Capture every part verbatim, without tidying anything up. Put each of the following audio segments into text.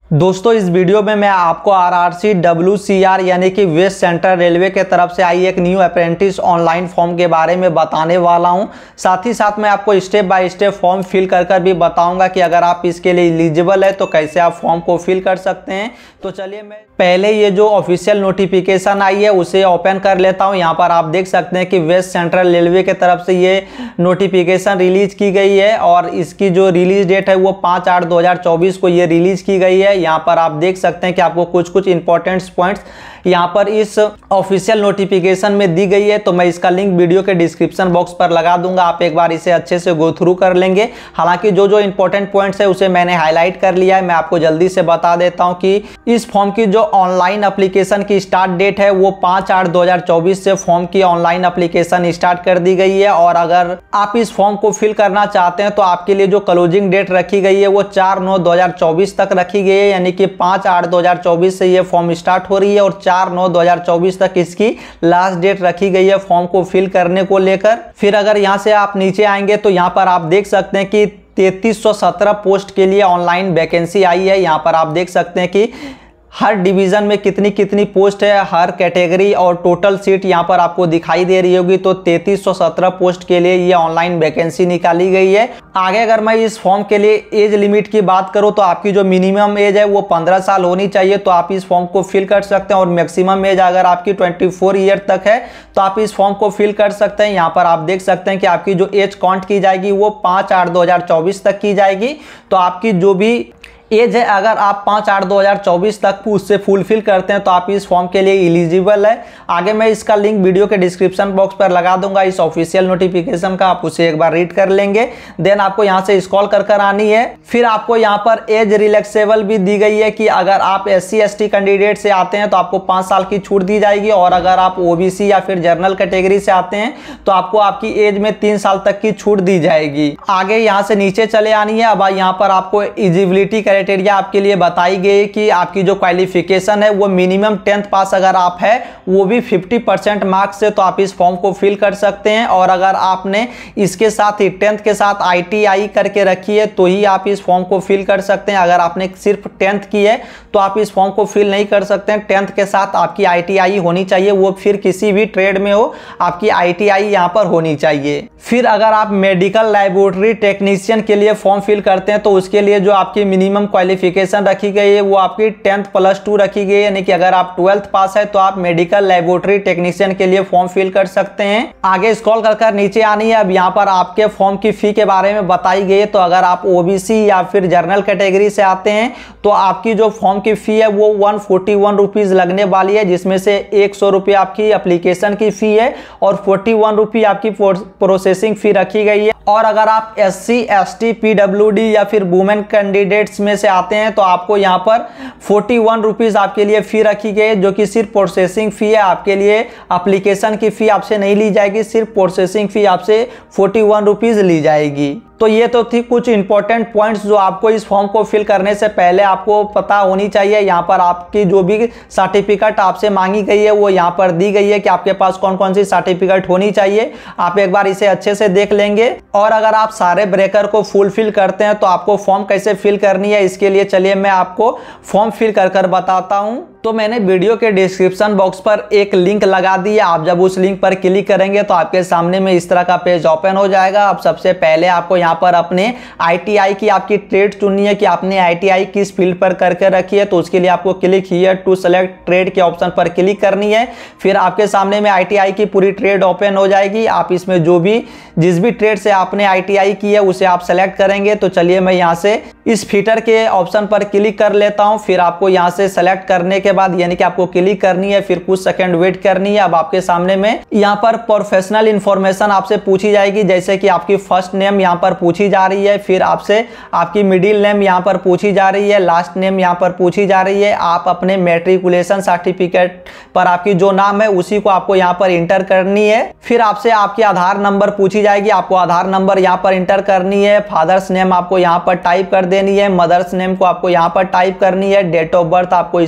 दोस्तों इस वीडियो में मैं आपको आरआरसी डब्ल्यूसीआर यानी कि वेस्ट सेंट्रल रेलवे के तरफ से आई एक न्यू अप्रेंटिस ऑनलाइन फॉर्म के बारे में बताने वाला हूं। साथ ही साथ मैं आपको step by step form fill कर कर भी बताऊंगा कि अगर आप इसके लिए एलिजिबल है तो कैसे आप फॉर्म को फिल कर सकते हैं। तो चलिए मैं पहले ये जो ऑफिशियल नोटिफिकेशन आई है उसे ओपन कर लेता हूँ। यहाँ पर आप देख सकते हैं कि वेस्ट सेंट्रल रेलवे के तरफ से ये नोटिफिकेशन रिलीज की गई है और इसकी जो रिलीज डेट है वो पाँच आठ दो हज़ार चौबीस को ये रिलीज की गई है। यहाँ पर आप देख सकते हैं कि आपको कुछ कुछ इंपॉर्टेंट पॉइंट्स यहाँ पर इस ऑफिशियल नोटिफिकेशन में दी गई है, तो मैं इसका लिंक वीडियो के डिस्क्रिप्शन बॉक्स पर लगा दूंगा। आप एक बार इसे अच्छे से गो थ्रू कर लेंगे। हालांकि जो जो इंपॉर्टेंट पॉइंट्स है उसे मैंने हाईलाइट कर लिया है। मैं आपको जल्दी से बता देता हूं कि इस फॉर्म की जो ऑनलाइन एप्लीकेशन की स्टार्ट डेट है वो पाँच आठ दो हज़ार चौबीस से फॉर्म की ऑनलाइन एप्लीकेशन स्टार्ट कर दी गई है। और अगर आप इस फॉर्म को फिल करना चाहते हैं तो आपके लिए जो क्लोजिंग डेट रखी गई है वो चार नौ दो हज़ार चौबीस तक रखी गई है, यानी कि पाँच आठ दो हज़ार चौबीस से ये फॉर्म स्टार्ट हो रही है और चार नौ दो हज़ार चौबीस तक इसकी लास्ट डेट रखी गई है फॉर्म को फिल करने को लेकर। फिर अगर यहां से आप नीचे आएंगे तो यहां पर आप देख सकते हैं कि तैंतीस सौ सत्रह पोस्ट के लिए ऑनलाइन वैकेंसी आई है। यहां पर आप देख सकते हैं कि हर डिवीजन में कितनी कितनी पोस्ट है, हर कैटेगरी और टोटल सीट यहाँ पर आपको दिखाई दे रही होगी। तो तैंतीस सौ सत्रह पोस्ट के लिए ये ऑनलाइन वैकेंसी निकाली गई है। आगे अगर मैं इस फॉर्म के लिए एज लिमिट की बात करूँ तो आपकी जो मिनिमम एज है वो पंद्रह साल होनी चाहिए, तो आप इस फॉर्म को फिल कर सकते हैं। और मैक्सिमम एज अगर आपकी चौबीस ईयर तक है तो आप इस फॉर्म को फिल कर सकते हैं। यहाँ पर आप देख सकते हैं कि आपकी जो एज काउंट की जाएगी वो पाँच आठ दो हज़ार चौबीस तक की जाएगी। तो आपकी जो भी एज है अगर आप पाँच आठ दो हज़ार चौबीस तक उससे फुलफिल करते हैं तो आप इस फॉर्म के लिए एलिजिबल है। आगे मैं इसका लिंक वीडियो के डिस्क्रिप्शन बॉक्स पर लगा दूंगा इस ऑफिशियल नोटिफिकेशन का, आप उसे एक बार रीड कर लेंगे। देन आपको यहां से स्क्रॉल कर कर आनी है। फिर आपको यहां पर एज रिलैक्सेबल भी दी गई है कि अगर आप S C S T candidate से आते हैं तो आपको पाँच साल की छूट दी जाएगी, और अगर आप ओ बी सी या फिर जनरल कैटेगरी से आते हैं तो आपको आपकी एज में तीन साल तक की छूट दी जाएगी। आगे यहाँ से नीचे चले आनी है। अब यहाँ पर आपको एलिजिबिलिटी क्राइटेरिया आपके लिए बताई गई कि आपकी जो क्वालिफिकेशन है वो मिनिमम टेंथ पास अगर आप है वो भी पचास परसेंट मार्क्स से, तो आप इस फॉर्म को फिल कर सकते हैं। और अगर आपने इसके साथ ही टेंथ के साथ आई टी आई करके रखी है तो ही आप इस फॉर्म को फिल कर सकते हैं। अगर आपने सिर्फ टेंथ की है तो आप इस फॉर्म को फिल नहीं कर सकते हैं। टेंथ के साथ आपकी आई टी आई होनी चाहिए, वो फिर किसी भी ट्रेड में हो आपकी आई टी आई यहाँ पर होनी चाहिए। फिर अगर आप मेडिकल लैबोरेटरी टेक्नीशियन के लिए फॉर्म फिल करते हैं तो उसके लिए जो आपकी मिनिमम क्वालिफिकेशन रखी गई है वो आपकी टेंथ प्लस टू रखी गई है, यानी कि अगर आप ट्वेल्थ पास है तो आप मेडिकल लैबोरेटरी टेक्नीशियन के लिए फॉर्म फिल कर सकते हैं। आगे स्क्रॉल कर कर नीचे आनी है। अब यहाँ पर आपके फॉर्म की फी के बारे में बताई गई है। तो अगर आप ओ बी सी या फिर जनरल कैटेगरी से आते हैं तो आपकी जो फॉर्म की फी है वो वन फोर्टी वन रुपीज लगने वाली है, जिसमें से एक सौ रुपये आपकी एप्लीकेशन की फी है और फोर्टी वन रुपये आपकी प्रोसेसिंग फी रखी गई है। और अगर आप S C S T P W D या फिर वुमेन कैंडिडेट्स में से आते हैं तो आपको यहाँ पर फोर्टी वन रुपीज आपके लिए फी रखी गई है, जो कि सिर्फ प्रोसेसिंग फी है। आपके लिए एप्लीकेशन की फी आपसे नहीं ली जाएगी, सिर्फ प्रोसेसिंग फी आपसे फोर्टी वन रुपीज ली जाएगी। तो ये तो थी कुछ इंपॉर्टेंट पॉइंट्स जो आपको इस फॉर्म को फिल करने से पहले आपको पता होनी चाहिए। यहाँ पर आपकी जो भी सर्टिफिकेट आपसे मांगी गई है वो यहाँ पर दी गई है कि आपके पास कौन कौन सी सर्टिफिकेट होनी चाहिए। आप एक बार इसे अच्छे से देख लेंगे। और अगर आप सारे ब्रेकर को फुलफिल करते हैं तो आपको फॉर्म कैसे फिल करनी है इसके लिए चलिए मैं आपको फॉर्म फिल कर कर बताता हूँ। तो मैंने वीडियो के डिस्क्रिप्शन बॉक्स पर एक लिंक लगा दी है। आप जब उस लिंक पर क्लिक करेंगे तो आपके सामने में इस तरह का पेज ओपन हो जाएगा। अब सबसे पहले आपको यहाँ पर अपने आई टी आई की आपकी ट्रेड चुननी है कि आपने आई टी आई किस फील्ड पर करके रखी है। तो उसके लिए आपको click here to select trade के ऑप्शन पर क्लिक करनी है। फिर आपके सामने में आई टी आई की पूरी ट्रेड ओपन हो जाएगी। आप इसमें जो भी जिस भी ट्रेड से आपने आई टी आई की है उसे आप सेलेक्ट करेंगे। तो चलिए मैं यहाँ से इस फिटर के ऑप्शन पर क्लिक कर लेता हूँ। फिर आपको यहाँ से सेलेक्ट करने के बाद यानी कि आपको क्लिक करनी है, फिर कुछ सेकंड वेट करनी है। अब आपके सामने में यहाँ पर प्रोफेशनल इंफॉर्मेशन आपसे पूछी जाएगी, जैसे कि आपकी फर्स्ट नेम यहाँ पर पूछी जा रही है, फिर आपसे आपकी मिडिल नेम यहाँ पर पूछी जा रही है, लास्ट नेम यहाँ पर पूछी जा रही है। आप अपने मैट्रिकुलेशन सर्टिफिकेट पर आपकी जो नाम है उसी को आपको यहाँ पर इंटर करनी है। फिर आपसे आपकी आधार नंबर पूछी जाएगी, आपको आधार नंबर यहाँ पर इंटर करनी है। फादर्स नेम आपको यहाँ पर टाइप कर देनी है, मदर्स नेम को आपको यहाँ पर टाइप करनी है, डेट ऑफ बर्थ आपको इस पर लिख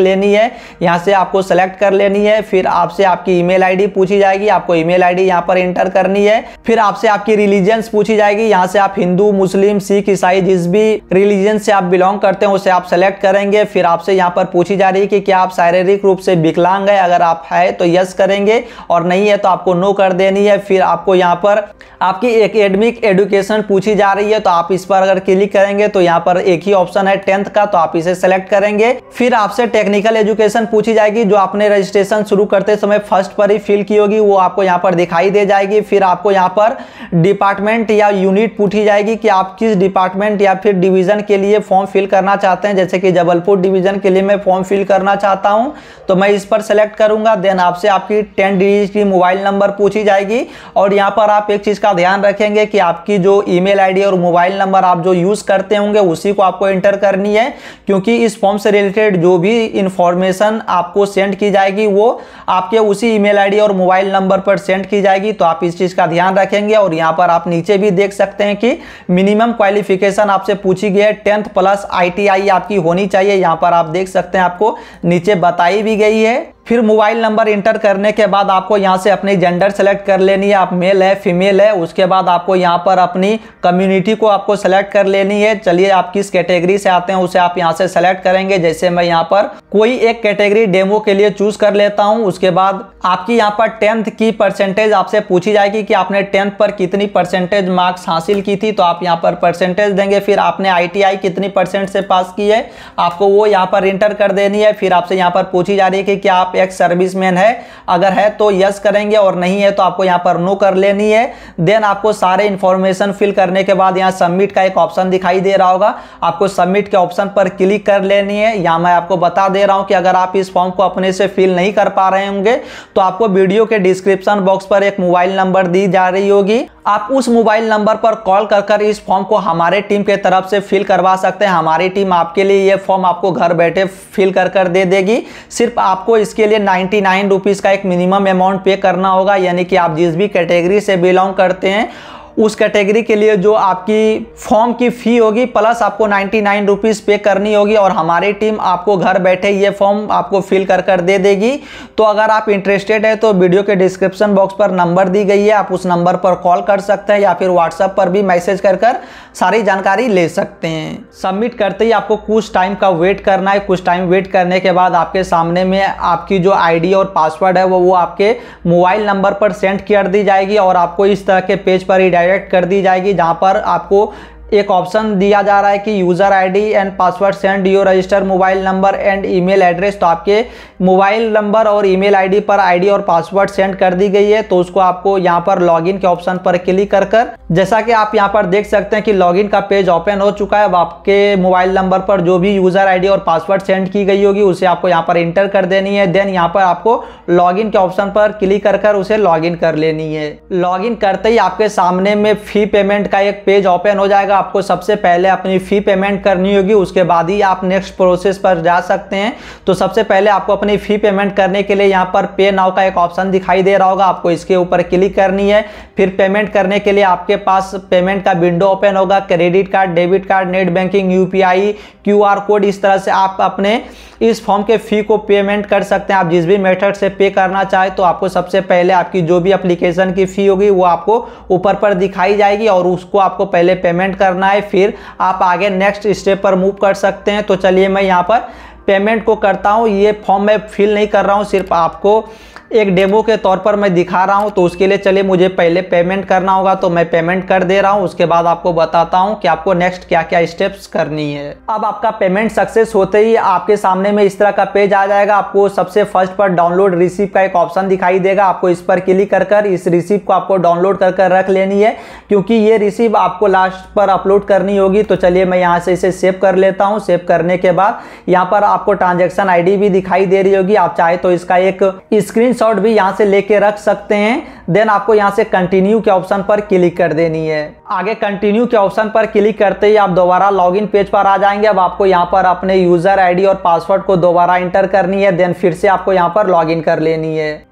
लेनी है, यहाँ से आपको सेलेक्ट कर लेनी है। फिर आपसे आपकी ईमेल आईडी पूछी जाएगी, आपको ईमेल आईडी यहाँ पर एंटर करनी है। फिर आपसे आपकी रिलीजियंस पूछी जाएगी, यहाँ से आप हिंदू, मुस्लिम, सिख, ईसाई जिस भी रिलीजन से आप बिलोंग करते हैं उसे आप सेलेक्ट करेंगे। फिर आपसे यहाँ पर पूछी जा रही है कि क्या आप शारीरिक रूप से विकलांग है, अगर आप है तो यस करेंगे और नहीं है तो आपको नो कर देनी है। फिर आपको यहाँ पर आपकी एकेडमिक एजुकेशन पूछी जा रही है, तो आप इस पर अगर क्लिक करेंगे तो यहाँ पर एक ही ऑप्शन है टेंथ का, तो आप इसे सेलेक्ट करेंगे। फिर आपसे टेक्निकल एजुकेशन पूछी जाएगी, जो आपने रजिस्ट्रेशन शुरू करते समय फर्स्ट पर ही फिल की होगी वो आपको यहाँ पर दिखाई दे जाएगी। फिर आपको यहाँ पर डिपार्टमेंट या यूनिट पूछी जाएगी कि आप किस डिपार्टमेंट या फिर डिवीजन के लिए फॉर्म फिल करना चाहते हैं। जैसे कि जबलपुर डिवीजन के लिए मैं फॉर्म फिल करना चाहता हूं, तो मैं इस पर सेलेक्ट करूंगा। देन आपसे आपकी टेन डिजिट की मोबाइल नंबर पूछी जाएगी, और यहाँ पर आप एक चीज का ध्यान रखेंगे कि आपकी जो ईमेल आईडी और मोबाइल नंबर आप जो यूज करते होंगे उसी को आपको एंटर करनी है, क्योंकि इस फॉर्म से रिलेटेड जो भी इंफॉर्मेशन आपको सेंड की जाएगी वो आपके उसी ईमेल आईडी और मोबाइल नंबर पर सेंड की जाएगी। तो आप इस चीज का ध्यान रखेंगे। और यहाँ पर आप नीचे भी देख सकते हैं कि मिनिमम क्वालिफिकेशन आपसे पूछी गई है, टेंथ प्लस आईटीआई आपकी होनी चाहिए। यहाँ पर आप देख सकते हैं आपको नीचे बताई भी गई है। फिर मोबाइल नंबर इंटर करने के बाद आपको यहाँ से अपनी जेंडर सेलेक्ट कर लेनी है, आप मेल है फीमेल है। उसके बाद आपको यहाँ पर अपनी कम्युनिटी को आपको सेलेक्ट कर लेनी है। चलिए आप किस कैटेगरी से आते हैं उसे आप यहाँ से सेलेक्ट करेंगे। जैसे मैं यहाँ पर कोई एक कैटेगरी डेमो के लिए चूज कर लेता हूँ। उसके बाद आपकी यहाँ पर टेंथ की परसेंटेज आपसे पूछी जाएगी कि आपने टेंथ पर कितनी परसेंटेज मार्क्स हासिल की थी, तो आप यहाँ पर परसेंटेज देंगे। फिर आपने आई टी आई कितनी परसेंट से पास की है, आपको वो यहाँ पर इंटर कर देनी है। फिर आपसे यहाँ पर पूछी जा रही है कि क्या आप एक सर्विसमैन है, अगर है तो यस करेंगे और नहीं है तो आपको यहाँ पर नो कर लेनी है। देन आपको सारे इंफॉर्मेशन फिल करने के बाद यहाँ सबमिट का एक ऑप्शन दिखाई दे रहा होगा, आपको सबमिट के ऑप्शन पर क्लिक कर लेनी है। यहाँ मैं आपको बता दे रहा हूँ कि अगर आप इस फॉर्म को अपने से फिल नहीं कर पा रहे होंगे तो आपको वीडियो के डिस्क्रिप्शन बॉक्स पर एक मोबाइल नंबर दी जा रही होगी, आप उस मोबाइल नंबर पर कॉल कर कर इस फॉर्म को हमारे टीम के तरफ से फिल करवा सकते हैं। हमारी टीम आपके लिए ये फॉर्म आपको घर बैठे फिल कर कर दे देगी। सिर्फ आपको इसके लिए नाइन्टी नाइन रुपीज़ का एक मिनिमम अमाउंट पे करना होगा, यानी कि आप जिस भी कैटेगरी से बिलोंग करते हैं उस कैटेगरी के लिए जो आपकी फॉर्म की फी होगी प्लस आपको नाइन्टी नाइन रुपीज़ पे करनी होगी, और हमारी टीम आपको घर बैठे ये फॉर्म आपको फिल कर कर दे देगी। तो अगर आप इंटरेस्टेड है तो वीडियो के डिस्क्रिप्शन बॉक्स पर नंबर दी गई है, आप उस नंबर पर कॉल कर सकते हैं या फिर व्हाट्सएप पर भी मैसेज कर कर सारी जानकारी ले सकते हैं। सबमिट करते ही आपको कुछ टाइम का वेट करना है। कुछ टाइम वेट करने के बाद आपके सामने में आपकी जो आईडी और पासवर्ड है वो वो आपके मोबाइल नंबर पर सेंड कर दी जाएगी, और आपको इस तरह के पेज पर ही डायरेक्ट कर दी जाएगी, जहां पर आपको एक ऑप्शन दिया जा रहा है कि user ID and password send your register mobile number and email address. तो आपके मोबाइल नंबर और ईमेल आईडी पर आईडी और पासवर्ड सेंड कर दी गई है, तो उसको आपको यहां पर लॉगिन के ऑप्शन पर क्लिक कर कर जैसा कि आप यहां पर देख सकते हैं कि लॉगिन का पेज ओपन हो चुका है। अब आपके मोबाइल नंबर पर जो भी यूजर आईडी और पासवर्ड सेंड की गई होगी उसे आपको यहाँ पर इंटर कर देनी है। देन यहाँ पर आपको लॉगिन के ऑप्शन पर क्लिक कर कर उसे लॉगिन कर लेनी है। लॉगिन करते ही आपके सामने में फी पेमेंट का एक पेज ओपन हो जाएगा। आपको सबसे पहले अपनी फी पेमेंट करनी होगी, उसके बाद ही आप नेक्स्ट प्रोसेस पर जा सकते हैं। तो सबसे पहले आपको अपनी फी पेमेंट करने के लिए यहाँ पर पे नाउ का एक ऑप्शन दिखाई दे रहा होगा, आपको इसके ऊपर क्लिक करनी है। फिर पेमेंट करने के लिए आपके पास पेमेंट का विंडो ओपन होगा, credit card, debit card, net banking, UPI, QR code, इस तरह से आप अपने इस फॉर्म के फी को पेमेंट कर सकते हैं। आप जिस भी मेथड से पे करना चाहे तो आपको सबसे पहले आपकी जो भी एप्लीकेशन की फी होगी वो आपको ऊपर पर दिखाई जाएगी, और उसको आपको पहले पेमेंट करना है, फिर आप आगे नेक्स्ट स्टेप पर मूव कर सकते हैं। तो चलिए मैं यहाँ पर पेमेंट को करता हूँ। ये फॉर्म मैं फिल नहीं कर रहा हूँ, सिर्फ आपको एक डेमो के तौर पर मैं दिखा रहा हूं। तो उसके लिए चलिए मुझे पहले पेमेंट करना होगा, तो मैं पेमेंट कर दे रहा हूं। उसके बाद आपको बताता हूं कि आपको नेक्स्ट क्या क्या स्टेप्स करनी है। अब आपका पेमेंट सक्सेस होते ही आपके सामने में इस तरह का पेज आ जाएगा। आपको सबसे फर्स्ट पर डाउनलोड रिसीप्ट का एक ऑप्शन दिखाई देगा, आपको इस पर क्लिक कर कर इस रिसीप्ट को आपको डाउनलोड कर कर रख लेनी है, क्योंकि ये रिसीप्ट आपको लास्ट पर अपलोड करनी होगी। तो चलिए मैं यहाँ से इसे सेव कर लेता हूँ। सेव करने के बाद यहाँ पर आपको ट्रांजेक्शन आई डी भी दिखाई दे रही होगी, आप चाहे तो इसका एक स्क्रीन शॉट भी यहां से लेके रख सकते हैं। देन आपको यहां से कंटिन्यू के ऑप्शन पर क्लिक कर देनी है। आगे कंटिन्यू के ऑप्शन पर क्लिक करते ही आप दोबारा लॉगिन पेज पर आ जाएंगे। अब आपको यहां पर अपने यूजर आईडी और पासवर्ड को दोबारा इंटर करनी है, देन फिर से आपको यहां पर लॉगिन कर लेनी है।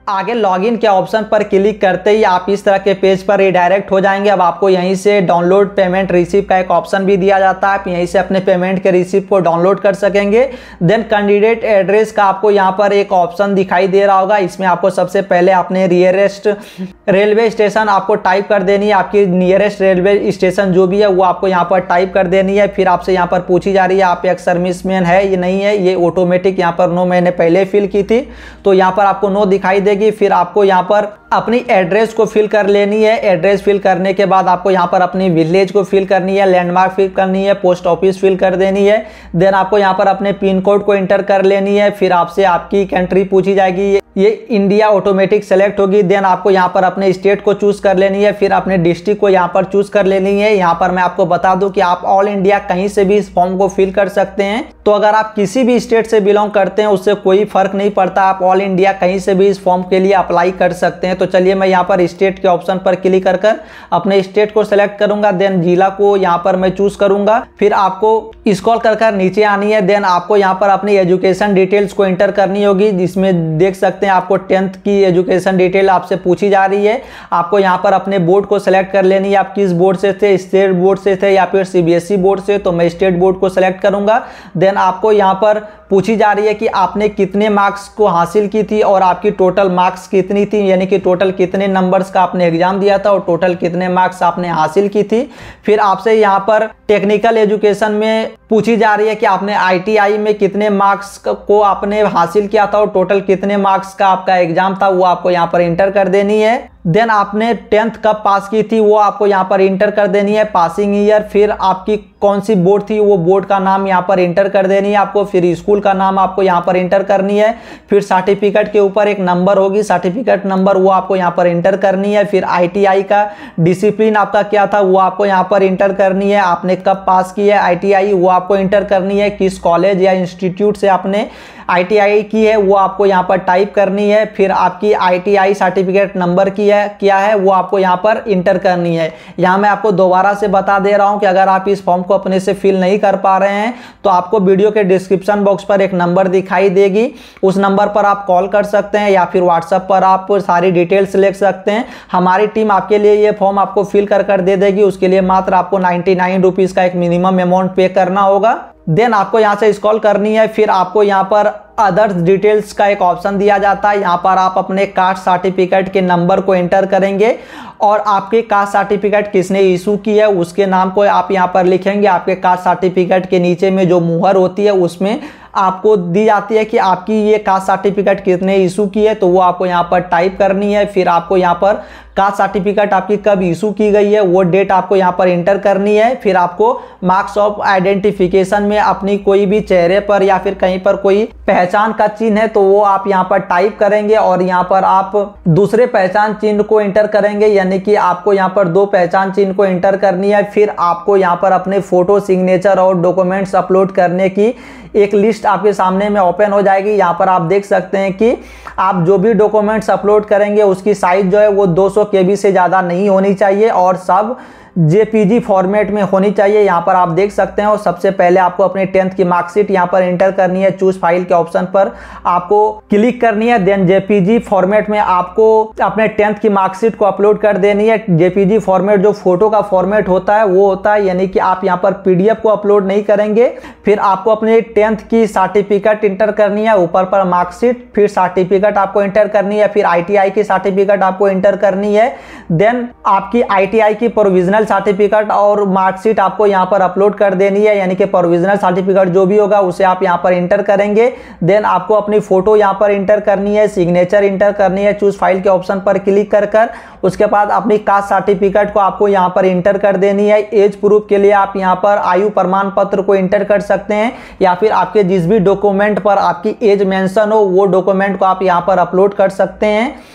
आगे लॉगिन के ऑप्शन पर क्लिक करते ही आप इस तरह के पेज पर रिडायरेक्ट हो जाएंगे। अब आपको यहीं से डाउनलोड पेमेंट रिसीप का एक ऑप्शन भी दिया जाता है, आप यहीं से अपने पेमेंट के रिसीप को डाउनलोड कर सकेंगे। देन कैंडिडेट एड्रेस का आपको यहाँ पर एक ऑप्शन दिखाई दे रहा होगा, इसमें आपको सबसे पहले अपने नियरेस्ट रेलवे स्टेशन आपको टाइप कर देनी है। आपकी नियरेस्ट रेलवे स्टेशन जो भी है वो आपको यहाँ पर टाइप कर देनी है। फिर आपसे यहाँ पर पूछी जा रही है आप एक सर्विसमैन है ये नहीं है, ये ऑटोमेटिक यहाँ पर नो मैंने पहले फिल की थी तो यहाँ पर आपको नो दिखाई देगी। फिर आपको यहाँ पर अपनी एड्रेस को फिल कर लेनी है। एड्रेस फिल करने के बाद आपको यहाँ पर अपनी विलेज को फिल करनी है, लैंडमार्क फिल करनी है, पोस्ट ऑफिस फिल कर देनी है। देन आपको यहाँ पर अपने पिन कोड को एंटर कर लेनी है। फिर आपसे आपकी कंट्री पूछी जाएगी, ये इंडिया ऑटोमेटिक सेलेक्ट होगी। देन आपको यहाँ पर अपने स्टेट को चूज कर लेनी है, फिर अपने डिस्ट्रिक्ट को यहाँ पर चूज कर लेनी है। यहाँ पर मैं आपको बता दूं कि आप ऑल इंडिया कहीं से भी इस फॉर्म को फिल कर सकते हैं, तो अगर आप किसी भी स्टेट से बिलोंग करते हैं उससे कोई फर्क नहीं पड़ता, आप ऑल इंडिया कहीं से भी इस फॉर्म के लिए अप्लाई कर सकते हैं। तो चलिए मैं यहाँ पर स्टेट के ऑप्शन पर क्लिक कर कर अपने स्टेट को सिलेक्ट करूंगा। देन जिला को यहाँ पर मैं चूज करूंगा। फिर आपको स्क्रॉल कर कर नीचे आनी है। देन आपको यहाँ पर अपनी एजुकेशन डिटेल्स को एंटर करनी होगी, जिसमें देख सकते हैं आपको टेंथ की एजुकेशन डिटेल आपसे पूछी जा रही है। आपको यहाँ पर अपने बोर्ड को सिलेक्ट कर लेनी है, आप किस बोर्ड से थे, स्टेट बोर्ड से थे या फिर सीबीएसई बोर्ड से, तो मैं स्टेट बोर्ड को सिलेक्ट करूंगा। देन आपको यहाँ पर पूछी जा रही है कि आपने कितने मार्क्स को हासिल की थी और आपकी टोटल मार्क्स कितनी थी, यानी कि टोटल कितने नंबर्स का आपने एग्जाम दिया था और टोटल कितने मार्क्स आपने हासिल की थी। फिर आपसे यहाँ पर टेक्निकल एजुकेशन में पूछी जा रही है कि आपने आईटीआई में कितने मार्क्स को आपने हासिल किया था और टोटल कितने मार्क्स का आपका एग्जाम था, वो आपको यहाँ पर इंटर कर देनी है। देन आपने टेंथ कब पास की थी वो आपको यहाँ पर इंटर कर देनी है, पासिंग ईयर। फिर आपकी कौन सी बोर्ड थी वो बोर्ड का नाम यहाँ पर इंटर कर देनी है आपको। फिर स्कूल का नाम आपको यहाँ पर इंटर करनी है। फिर सर्टिफिकेट के ऊपर एक नंबर होगी, सर्टिफिकेट नंबर, वो आपको यहाँ पर इंटर करनी है। फिर आईटीआई का डिसिप्लिन आपका क्या था वो आपको यहाँ पर इंटर करनी है। आपने कब पास की है आईटीआई वो आपको इंटर करनी है। किस कॉलेज या इंस्टीट्यूट से आपने आईटीआई की है वो आपको यहाँ पर टाइप करनी है। फिर आपकी आईटीआई सर्टिफिकेट नंबर की है क्या है वो आपको यहाँ पर इंटर करनी है। यहाँ मैं आपको दोबारा से बता दे रहा हूँ कि अगर आप इस फॉर्म को अपने से फिल नहीं कर पा रहे हैं तो आपको वीडियो के डिस्क्रिप्शन बॉक्स पर एक नंबर दिखाई देगी, उस नंबर पर आप कॉल कर सकते हैं या फिर व्हाट्सएप पर आप सारी डिटेल्स लिख सकते हैं। हमारी टीम आपके लिए ये फॉर्म आपको फिल कर कर दे देगी। उसके लिए मात्र आपको नाइन्टी नाइन रुपीज़ का एक मिनिमम अमाउंट पे करना होगा। देन आपको यहाँ से स्क्रॉल करनी है। फिर आपको यहाँ पर अदर्स डिटेल्स का एक ऑप्शन दिया जाता है, यहाँ पर आप अपने कास्ट सर्टिफिकेट के नंबर को एंटर करेंगे और आपके कास्ट सर्टिफिकेट किसने इशू की है उसके नाम को आप यहाँ पर लिखेंगे। आपके कास्ट सर्टिफिकेट के नीचे में जो मुहर होती है उसमें आपको दी जाती है कि आपकी ये कास्ट सर्टिफिकेट कितने इशू की है, तो वो आपको यहाँ पर टाइप करनी है। फिर आपको यहाँ पर कास्ट सर्टिफिकेट आपकी कब इशू की गई है वो डेट आपको यहाँ पर इंटर करनी है। फिर आपको मार्क्स ऑफ आइडेंटिफिकेशन में अपनी कोई भी चेहरे पर या फिर कहीं पर कोई पहचान का चिन्ह है तो वो आप यहाँ पर टाइप करेंगे और यहाँ पर आप दूसरे पहचान चिन्ह को इंटर करेंगे, यानी कि आपको यहाँ पर दो पहचान चिन्ह को इंटर करनी है। फिर आपको यहाँ पर अपने फोटो, सिग्नेचर और डॉक्यूमेंट्स अपलोड करने की एक लिस्ट आपके सामने में ओपन हो जाएगी। यहाँ पर आप देख सकते हैं कि आप जो भी डॉक्यूमेंट्स अपलोड करेंगे उसकी साइज जो है वो दो सौ केबी से ज़्यादा नहीं होनी चाहिए और सब जेपीजी फॉर्मेट में होनी चाहिए। यहाँ पर आप देख सकते हैं और सबसे पहले आपको अपने टेंथ की मार्कशीट यहाँ पर एंटर करनी है। चूज फाइल के ऑप्शन पर आपको क्लिक करनी है। देन जेपीजी फॉर्मेट में आपको अपने टेंथ की मार्कशीट को अपलोड कर देनी है। जेपीजी फॉर्मेट जो फोटो का फॉर्मेट होता है वो होता है, यानी कि आप यहाँ पर पीडीएफ को अपलोड नहीं करेंगे। फिर आपको अपने टेंथ की सर्टिफिकेट इंटर करनी है, ऊपर पर मार्कशीट, फिर सर्टिफिकेट आपको इंटर करनी है, फिर आईटीआई की सर्टिफिकेट आपको इंटर करनी है। देन आपकी आईटीआई की प्रोविजनल सर्टिफिकेट और मार्कशीट आपको यहां पर अपलोड कर देनी है, यानी कि प्रोविजनल सर्टिफिकेट जो भी होगा उसे आप यहां पर इंटर करेंगे। देन आपको अपनी फोटो यहां पर इंटर करनी है, सिग्नेचर इंटर करनी है। चूज फाइल के ऑप्शन पर क्लिक कर कर उसके बाद अपनी कास्ट सर्टिफिकेट को आपको यहां पर इंटर कर देनी है। एज प्रूफ के लिए आप यहां पर आयु प्रमाण पत्र को इंटर कर सकते हैं या फिर आपके जिस भी डॉक्यूमेंट पर आपकी एज मेंशन हो वो डॉक्यूमेंट को आप यहां पर अपलोड कर सकते हैं।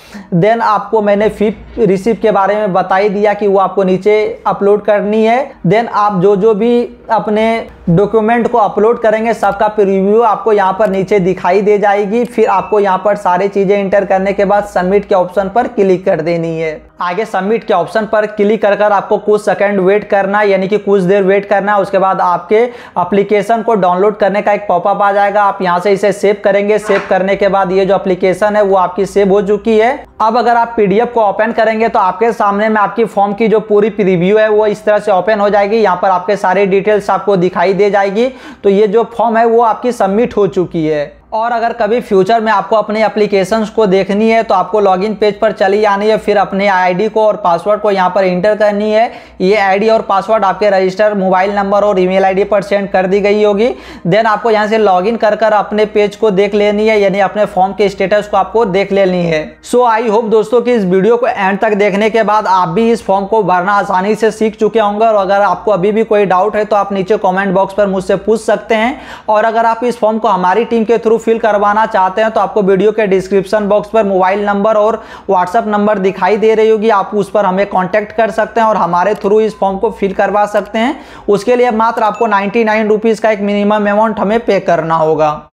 देन आपको मैंने फी रिसिप्ट के बारे में बता ही दिया कि वो आपको नीचे अपलोड करनी है। देन आप जो जो भी अपने डॉक्यूमेंट को अपलोड करेंगे सबका प्रीव्यू आपको यहाँ पर नीचे दिखाई दे जाएगी। फिर आपको यहाँ पर सारी चीज़ें इंटर करने के बाद सबमिट के ऑप्शन पर क्लिक कर देनी है। आगे सबमिट के ऑप्शन पर क्लिक कर कर आपको कुछ सेकंड वेट करना है, यानी कि कुछ देर वेट करना है। उसके बाद आपके एप्लीकेशन को डाउनलोड करने का एक पॉपअप आ जाएगा। आप यहाँ से इसे सेव करेंगे। सेव करने के बाद ये जो एप्लीकेशन है वो आपकी सेव हो चुकी है। अब अगर आप पीडीएफ को ओपन करेंगे तो आपके सामने में आपकी फॉर्म की जो पूरी प्रीव्यू है वो इस तरह से ओपन हो जाएगी। यहाँ पर आपके सारी डिटेल्स आपको दिखाई दे जाएगी। तो ये जो फॉर्म है वो आपकी सबमिट हो चुकी है। और अगर कभी फ्यूचर में आपको अपनी एप्लीकेशंस को देखनी है तो आपको लॉगिन पेज पर चली आनी है। फिर अपने आईडी को और पासवर्ड को यहाँ पर इंटर करनी है। ये आईडी और पासवर्ड आपके रजिस्टर मोबाइल नंबर और ईमेल आईडी पर सेंड कर दी गई होगी। देन आपको यहाँ से लॉगिन कर कर अपने पेज को देख लेनी है, यानी अपने फॉर्म के स्टेटस को आपको देख लेनी है। सो आई होप दोस्तों कि इस वीडियो को एंड तक देखने के बाद आप भी इस फॉर्म को भरना आसानी से सीख चुके होंगे। और अगर आपको अभी भी कोई डाउट है तो आप नीचे कॉमेंट बॉक्स पर मुझसे पूछ सकते हैं। और अगर आप इस फॉर्म को हमारी टीम के थ्रू फिल करवाना चाहते हैं तो आपको वीडियो के डिस्क्रिप्शन बॉक्स पर मोबाइल नंबर और व्हाट्सएप नंबर दिखाई दे रही होगी। आप उस पर हमें कांटेक्ट कर सकते हैं और हमारे थ्रू इस फॉर्म को फिल करवा सकते हैं। उसके लिए मात्र आपको नाइन्टी नाइन रुपीज का एक मिनिमम अमाउंट हमें पे करना होगा।